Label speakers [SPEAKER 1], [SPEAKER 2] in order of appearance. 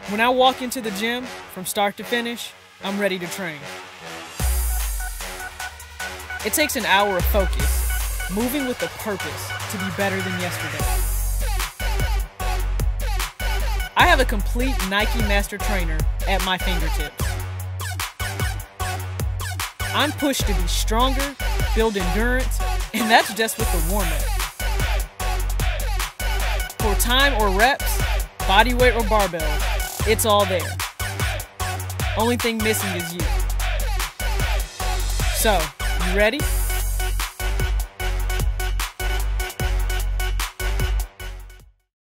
[SPEAKER 1] When I walk into the gym, from start to finish, I'm ready to train. It takes an hour of focus, moving with a purpose to be better than yesterday. I have a complete Nike Master Trainer at my fingertips. I'm pushed to be stronger, build endurance, and that's just with the warm-up. For time or reps, body weight or barbell, it's all there. Only thing missing is you. So, you ready?